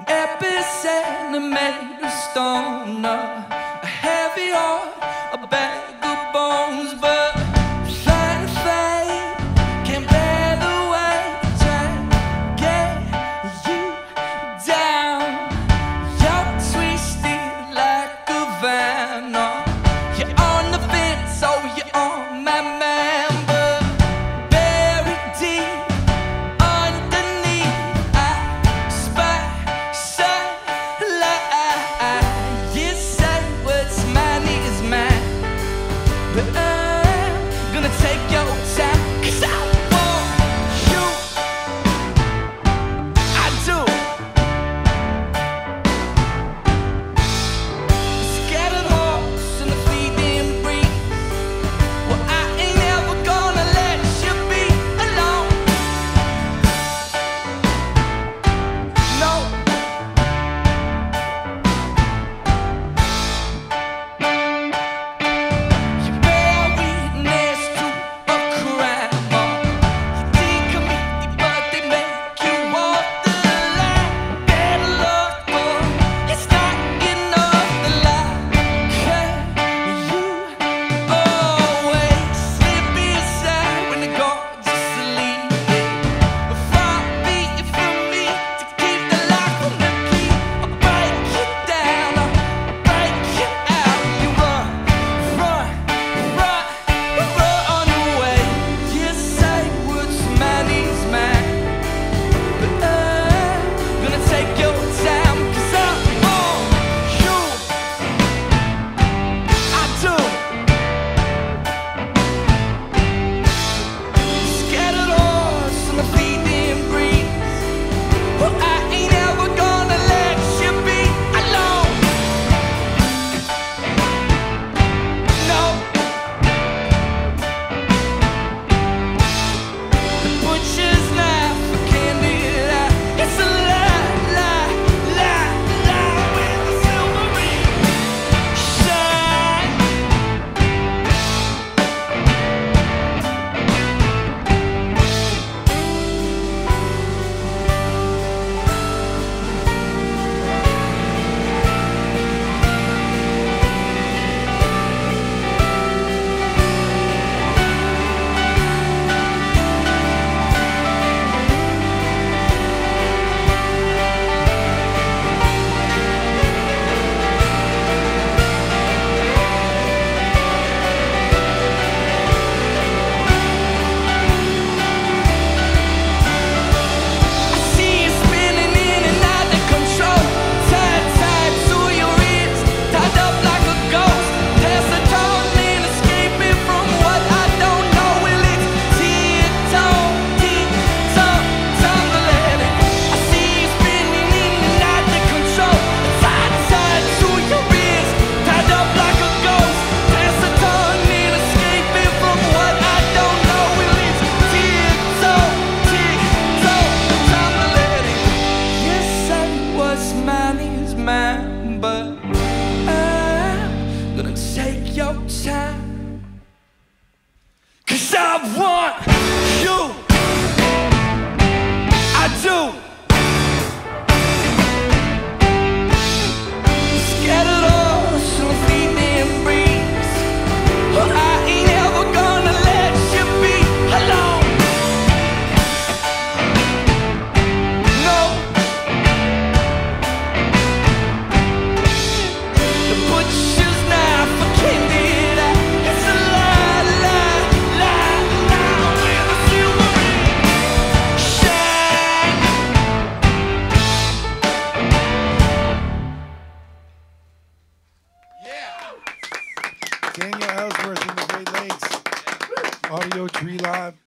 epicenter made of stone, a heavy heart, a bag of bones, but flying fade can't bear the weight, trying to get you down. You're twisted like a van, you're on the fence, so you're on my man, but buried deep underneath, I spy sunlight. You say what's mine is mine, but I'm gonna take your time, 'cause I want you. I do. Scattered horse in the fleeting breeze. Well, I ain't ever gonna let you be alone. No. You bear witness to a crime, you decommitted, but they make you walk the line. Better luck, but it's not enough to lie. Can you always slip inside when the guards are sleeping? Far be it from me to keep the lock on the key. I'll break you down, I'll break you out. You run, run, run, run away. You say what's mine is mine, but I'm gonna take your time, 'cause I want you. I do. Scattered horse on the fleeting breeze. Well, I ain't ever gonna let you be alone. No. The butcher's knife, a candid eye. It's a lie, lie, lie, lie with a silvery shine. I see you spinning in and out of control, tied to your wrist, tied up like a ghost. There's a torment escaping from what I don't know. Well, it's tick-tock, tick-tock, time to let it. I see you spinning in and out of control, tied to your wrist, tied up like a ghost. There's a torment escaping from what I don't know. Well, it's tick-tock, tick-tock, time to let it. You say what's mine is mine, but I'm gonna take your time, 'cause I want you. I do. Scattered horse on a fleeting breeze. Well, I ain't ever gonna let you be alone. No. The butcher's knife, a candid eye. It's a lie, lie, lie, lie with a silvery shine. Daniel Ellsworth in the Great Lakes. Audiotree Live.